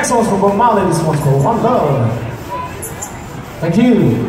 Next one's for Bob Marley, this one's for One Love. Thank you.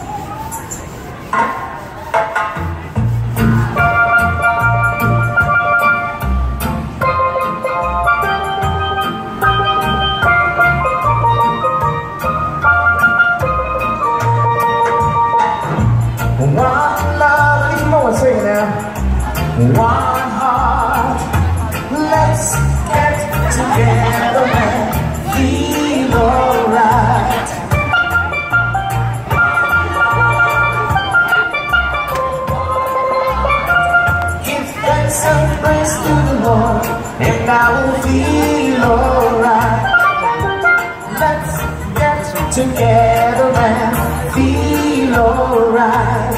One love, if you know what I'm saying now. One heart, let's get together and feel alright. Give thanks and praise to the Lord, and I will feel alright. Let's get together and feel alright.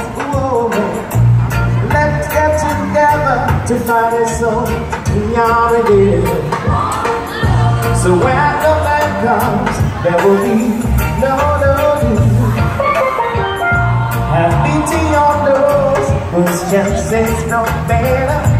Let's get together to find a soul we already live. So when the night comes, there will be no need. Have pity on those whose chances no better.